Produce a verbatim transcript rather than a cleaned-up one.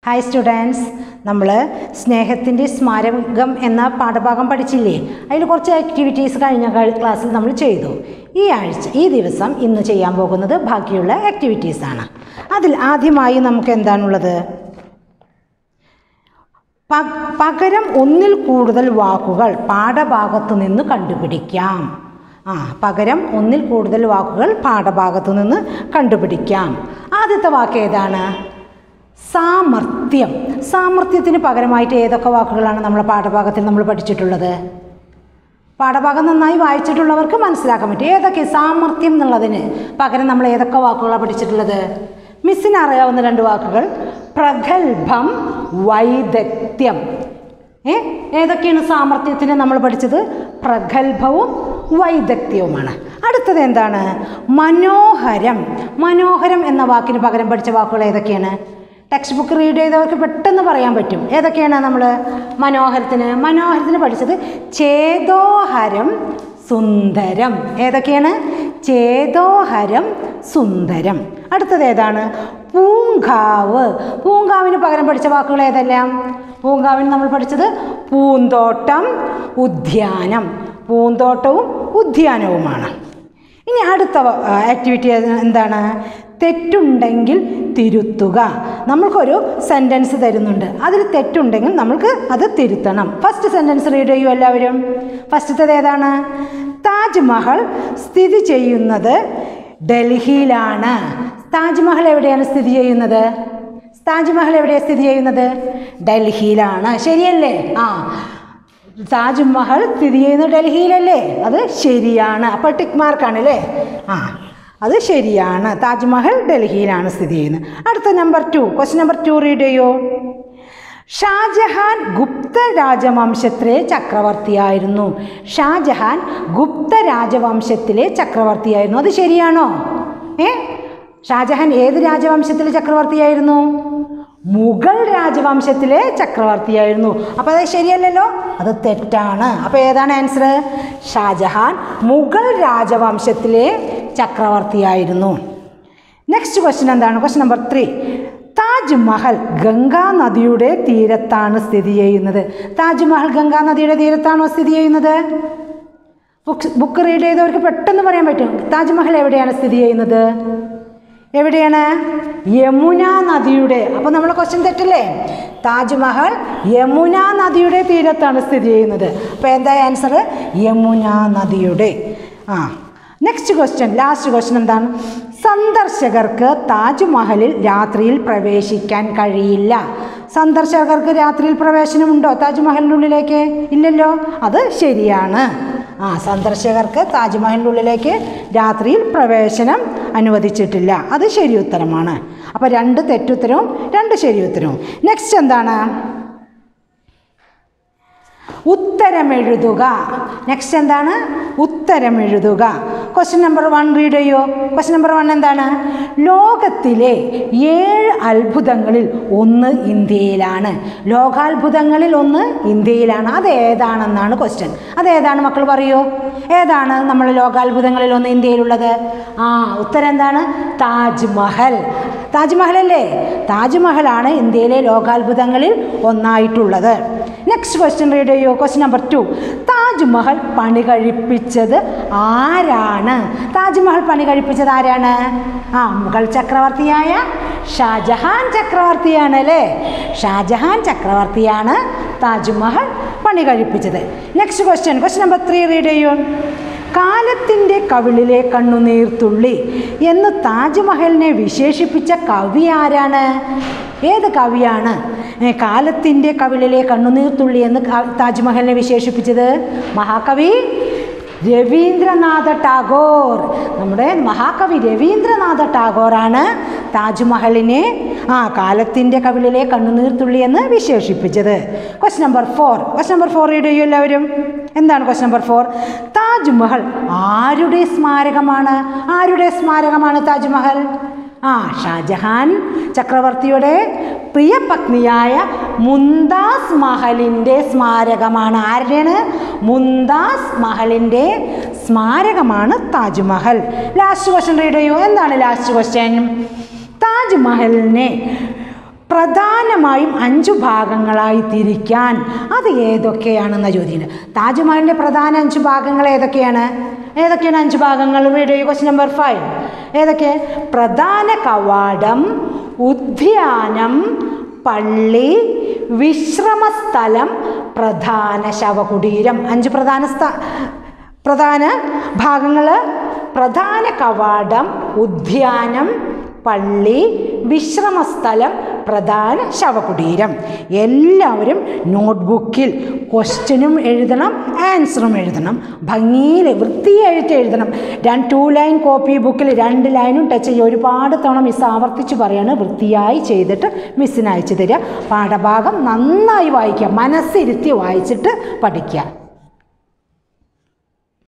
Hi students, നമ്മൾ സ്നേഹത്തിൻ്റെ സ്മാരകം എന്ന പാഠഭാഗം പഠിച്ചില്ലേ? അതിൽ കുറച്ച് ആക്ടിവിറ്റീസ് കഴിഞ്ഞ ക്ലാസ്സിൽ നമ്മൾ ചെയ്തു. ഈ ആഴ്ച ഈ ദിവസം ഇന്ന് ചെയ്യാൻ പോകുന്നത് ബാക്കിയുള്ള ആക്ടിവിറ്റീസാണ്. അതിൽ ആദ്യമായി നമുക്ക് എന്താണുള്ളത്? പകരം ഒന്നിൽ കൂടുതൽ വാക്കുകൾ പാഠഭാഗത്തു നിന്ന് കണ്ടുപിടിക്കാം. ആ പകരം ഒന്നിൽ കൂടുതൽ വാക്കുകൾ പാഠഭാഗത്തു നിന്ന് കണ്ടുപിടിക്കാം. ആദ്യത്തെ വാക്ക് ഏതാണ്? സാമർത്ഥ്യം. സാമർത്ഥ്യത്തിന് പകരമായിട്ട് ഏതൊക്കെ വാക്കുകളാണ് നമ്മുടെ പാഠഭാഗത്തിൽ നമ്മൾ പഠിച്ചിട്ടുള്ളത്? പാഠഭാഗം നന്നായി വായിച്ചിട്ടുള്ളവർക്ക് മനസ്സിലാക്കാൻ പറ്റും. ഏതൊക്കെ സാമർത്ഥ്യം എന്നുള്ളതിന് പകരം നമ്മൾ ഏതൊക്കെ വാക്കുകളാണ് പഠിച്ചിട്ടുള്ളത്? മിസ്സിന് അറിയാവുന്ന രണ്ട് വാക്കുകൾ പ്രഗത്ഭം, വൈദഗ്ധ്യം. ഏ ഏതൊക്കെയാണ് സാമർത്ഥ്യത്തിന് നമ്മൾ പഠിച്ചത്? പ്രഗത്ഭവും വൈദഗ്ധ്യവുമാണ്. അടുത്തത് എന്താണ്? മനോഹരം. മനോഹരം എന്ന വാക്കിന് പകരം പഠിച്ച വാക്കുകൾ ഏതൊക്കെയാണ്? ടെക്സ്റ്റ് ബുക്ക് റീഡ് ചെയ്തവർക്ക് പെട്ടെന്ന് പറയാൻ പറ്റും. ഏതൊക്കെയാണ് നമ്മൾ മനോഹരത്തിന്? മനോഹരത്തിന് പഠിച്ചത് ചേതോഹരം, സുന്ദരം. ഏതൊക്കെയാണ്? ചേതോഹരം, സുന്ദരം. അടുത്തത് ഏതാണ്? പൂങ്കാവ്. പൂങ്കാവിന് പകരം പഠിച്ച വാക്കുകൾ ഏതെല്ലാം? പൂങ്കാവിന് നമ്മൾ പഠിച്ചത് പൂന്തോട്ടം, ഉദ്യാനം. പൂന്തോട്ടവും ഉദ്യാനവുമാണ്. ഇനി അടുത്ത ആക്ടിവിറ്റി എന്താണ്? തെറ്റുണ്ടെങ്കിൽ തിരുത്തുക. നമ്മൾക്കൊരു സെൻറ്റൻസ് തരുന്നുണ്ട്, അതിൽ തെറ്റുണ്ടെങ്കിൽ നമ്മൾക്ക് അത് തിരുത്തണം. ഫസ്റ്റ് സെൻറ്റൻസ് റീഡ് ചെയ്യൂ എല്ലാവരും. ഫസ്റ്റത്തേത് ഏതാണ്? താജ്മഹൽ സ്ഥിതി ചെയ്യുന്നത് ഡൽഹിയിലാണ്. താജ്മഹൽ എവിടെയാണ് സ്ഥിതി ചെയ്യുന്നത്? താജ്മഹൽ എവിടെയാണ് സ്ഥിതി ചെയ്യുന്നത്? ഡൽഹിയിലാണ്. ശരിയല്ലേ? ആ താജ്മഹൽ സ്ഥിതി ചെയ്യുന്നത് ഡൽഹിയിലല്ലേ? അത് ശരിയാണ്. അപ്പോൾ ടിക്ക് മാർക്കാണ് അല്ലേ? ആ അത് ശരിയാണ്. താജ്മഹൽ ഡൽഹിയിലാണ് സ്ഥിതി ചെയ്യുന്നത്. അടുത്ത number two, question number two read ചെയ്യൂ. ഷാജഹാൻ ഗുപ്ത രാജവംശത്തിലെ ചക്രവർത്തിയായിരുന്നു. ഷാജഹാൻ ഗുപ്ത രാജവംശത്തിലെ ചക്രവർത്തിയായിരുന്നു. അത് ശരിയാണോ? ഏ ഷാജഹാൻ ഏത് രാജവംശത്തിലെ ചക്രവർത്തിയായിരുന്നു? മുഗൾ രാജവംശത്തിലെ ചക്രവർത്തിയായിരുന്നു. അപ്പോൾ അത് ശരിയല്ലല്ലോ, അത് തെറ്റാണ്. അപ്പോൾ ഏതാണ് ആൻസർ? ഷാജഹാൻ മുഗൾ രാജവംശത്തിലെ ചക്രവർത്തിയായിരുന്നു. നെക്സ്റ്റ് ക്വസ്റ്റ്യൻ എന്താണ്? Question number three. Taj Mahal Ganga നദിയുടെ തീരത്താണ് സ്ഥിതി ചെയ്യുന്നത്. താജ്മഹൽ ഗംഗാ നദിയുടെ തീരത്താണോ സ്ഥിതി ചെയ്യുന്നത്? ബുക്ക് ബുക്ക് റീഡ് ചെയ്തവർക്ക് പെട്ടെന്ന് പറയാൻ പറ്റും. താജ്മഹൽ എവിടെയാണ് സ്ഥിതി ചെയ്യുന്നത്? എവിടെയാണ്? യമുന നദിയുടെ. അപ്പോൾ നമ്മളെ ക്വസ്റ്റ്യൻ തെറ്റല്ലേ? താജ്മഹൽ യമുന നദിയുടെ തീരത്താണ് സ്ഥിതി ചെയ്യുന്നത്. അപ്പോൾ എന്താ ആൻസർ? യമുന നദിയുടെ. ആ നെക്സ്റ്റ് ക്വസ്റ്റ്യൻ, ലാസ്റ്റ് ക്വസ്റ്റ്യൻ എന്താണ്? സന്ദർശകർക്ക് താജ്മഹലിൽ രാത്രിയിൽ പ്രവേശിക്കാൻ കഴിയില്ല. സന്ദർശകർക്ക് രാത്രിയിൽ പ്രവേശനമുണ്ടോ താജ്മഹലിനുള്ളിലേക്ക്? ഇല്ലല്ലോ, അത് ശരിയാണ്. ആ സന്ദർശകർക്ക് താജ്മഹലിൻ്റെ ഉള്ളിലേക്ക് രാത്രിയിൽ പ്രവേശനം അനുവദിച്ചിട്ടില്ല. അത് ശരി ഉത്തരമാണ്. അപ്പോൾ രണ്ട് തെറ്റുത്തരവും രണ്ട് ശരി ഉത്തരവും. നെക്സ്റ്റ് എന്താണ്? ഉത്തരമെഴുതുക. നെക്സ്റ്റ് എന്താണ്? ഉത്തരമെഴുതുക. ക്വസ്റ്റ്യൻ നമ്പർ വൺ റീഡ് ചെയ്യോ. ക്വസ്റ്റ്യൻ നമ്പർ വൺ എന്താണ്? ലോകത്തിലെ ഏഴ് അത്ഭുതങ്ങളിൽ ഒന്ന് ഇന്ത്യയിലാണ്. ലോകാത്ഭുതങ്ങളിൽ ഒന്ന് ഇന്ത്യയിലാണ്. അത് ഏതാണെന്നാണ് ക്വസ്റ്റ്യൻ. അതേതാണ് മക്കൾ പറയൂ? ഏതാണ് നമ്മൾ ലോകാത്ഭുതങ്ങളിൽ ഒന്ന് ഇന്ത്യയിലുള്ളത്? ആ ഉത്തരം എന്താണ്? താജ്മഹൽ. താജ്മഹൽ അല്ലേ? താജ്മഹലാണ് ഇന്ത്യയിലെ ലോകാത്ഭുതങ്ങളിൽ ഒന്നായിട്ടുള്ളത്. നെക്സ്റ്റ് ക്വസ്റ്റ്യൻ റീഡ് ചെയ്യൂ. Question number two. താജ്മഹൽ പണി കഴിപ്പിച്ചത് ആരാണ്? താജ്മഹൽ പണി കഴിപ്പിച്ചത് ആരാണ്? ആ മുഗൾ ചക്രവർത്തിയായ ഷാജഹാൻ ചക്രവർത്തിയാണ് അല്ലേ? ഷാജഹാൻ ചക്രവർത്തിയാണ് താജ്മഹൽ പണി കഴിപ്പിച്ചത്. Next question, question number three read ചെയ്യൂ. കാലത്തിൻ്റെ കവിളിലെ കണ്ണുനീർത്തുള്ളി എന്ന് താജ്മഹലിനെ വിശേഷിപ്പിച്ച കവി ആരാണ്? ഏത് കവിയാണ് കാലത്തിൻ്റെ കവിളിലെ കണ്ണുനീർത്തുള്ളി എന്ന് താജ്മഹലിനെ വിശേഷിപ്പിച്ചത്? മഹാകവി രവീന്ദ്രനാഥ ടാഗോർ. നമ്മുടെ മഹാകവി രവീന്ദ്രനാഥ ടാഗോറാണ് താജ്മഹലിനെ ആ കാലത്തിൻ്റെ കവിളിലെ കണ്ണുനീർത്തുള്ളി എന്ന് വിശേഷിപ്പിച്ചത്. Question number four, question number four read ചെയ്യൂ എല്ലാവരും. എന്താണ് ക്വസ്റ്റ്യൻ നമ്പർ ഫോർ? താജ്മഹൽ ആരുടെ സ്മാരകമാണ്? ആരുടെ സ്മാരകമാണ് താജ്മഹൽ? ആ ഷാജഹാൻ ചക്രവർത്തിയുടെ പ്രിയ പത്നിയായ മുംതാസ് മഹലിൻ്റെ സ്മാരകമാണ്. ആരുടെയാണ്? മുംതാസ് മഹലിൻ്റെ സ്മാരകമാണ് താജ്മഹൽ. ലാസ്റ്റ് ക്വസ്റ്റ്യൻ റീഡ് ചെയ്യൂ. എന്താണ് ലാസ്റ്റ് ക്വസ്റ്റ്യൻ? താജ്മഹലിനെ പ്രധാനമായും അഞ്ചു ഭാഗങ്ങളായി തിരിക്കാൻ. അത് ഏതൊക്കെയാണെന്ന ചോദ്യം. താജ്മഹലിൻ്റെ പ്രധാന അഞ്ച് ഭാഗങ്ങൾ ഏതൊക്കെയാണ്? ഏതൊക്കെയാണ് അഞ്ച് ഭാഗങ്ങൾ? Read question number five. ഏതൊക്കെ? പ്രധാന കവാടം, ഉദ്യാനം, പള്ളി, വിശ്രമസ്ഥലം, പ്രധാന ശവകുടീരം. അഞ്ച് പ്രധാന സ്ഥ പ്രധാന ഭാഗങ്ങൾ: പ്രധാന കവാടം, ഉദ്യാനം, പള്ളി, വിശ്രമസ്ഥലം, പ്രധാന ശവകുടീരം. എല്ലാവരും നോട്ട്ബുക്കിൽ ക്വസ്റ്റ്യനും എഴുതണം, ആൻസറും എഴുതണം. ഭംഗിയിൽ വൃത്തിയായിട്ട് എഴുതണം. രണ്ട് ടു ലൈൻ കോപ്പി ബുക്കിൽ രണ്ട് ലൈനും ടച്ച് ചെയ്യുക. ഒരുപാട് തവണ മിസ് ആവർത്തിച്ച് പറയാണ്, വൃത്തിയായി ചെയ്തിട്ട് മിസ്സിന് അയച്ചു തരിക. പാഠഭാഗം നന്നായി വായിക്കുക, മനസ്സിരുത്തി വായിച്ചിട്ട് പഠിക്കുക.